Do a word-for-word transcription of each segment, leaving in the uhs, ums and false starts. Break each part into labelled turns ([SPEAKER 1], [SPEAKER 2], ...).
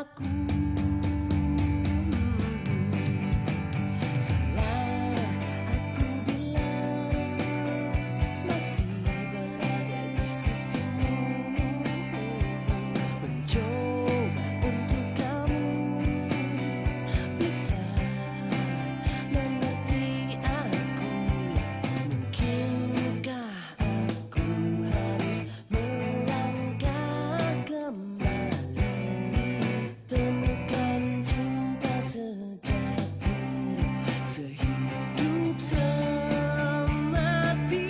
[SPEAKER 1] aku. Salah aku bilang masih berada di sisimu, mencoba untuk kamu bisa mengerti aku. Mungkinkah aku harus melangkah kembali, temukan cinta sejati, sehidup semati.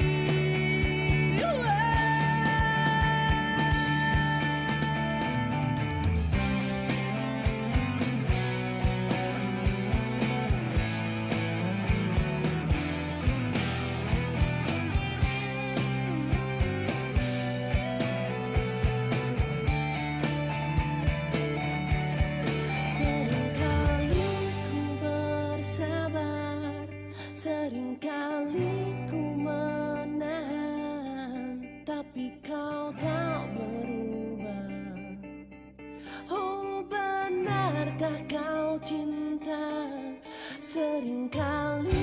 [SPEAKER 1] Seringkali ku bersabar, seringkali ku menahan, tapi kau tak berubah. Oh, benarkah kau cinta? Seringkali